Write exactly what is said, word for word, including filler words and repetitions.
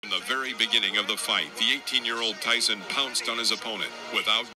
From the very beginning of the fight, the eighteen-year-old Tyson pounced on his opponent without